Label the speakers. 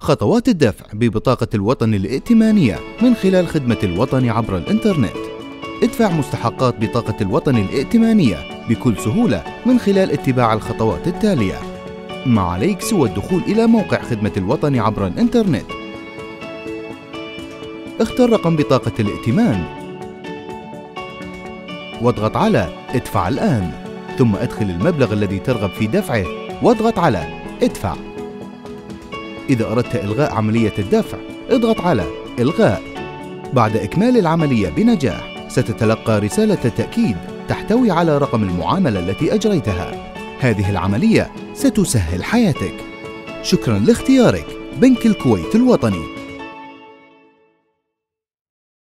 Speaker 1: خطوات الدفع ببطاقة الوطن الائتمانية من خلال خدمة الوطن عبر الإنترنت. ادفع مستحقات بطاقة الوطن الائتمانية بكل سهولة من خلال اتباع الخطوات التالية. ما عليك سوى الدخول إلى موقع خدمة الوطن عبر الإنترنت. اختر رقم بطاقة الائتمان واضغط على ادفع الآن، ثم ادخل المبلغ الذي ترغب في دفعه واضغط على ادفع. إذا أردت إلغاء عملية الدفع اضغط على إلغاء. بعد إكمال العملية بنجاح ستتلقى رسالة تأكيد تحتوي على رقم المعاملة التي أجريتها. هذه العملية ستسهل حياتك. شكرا لاختيارك بنك الكويت الوطني.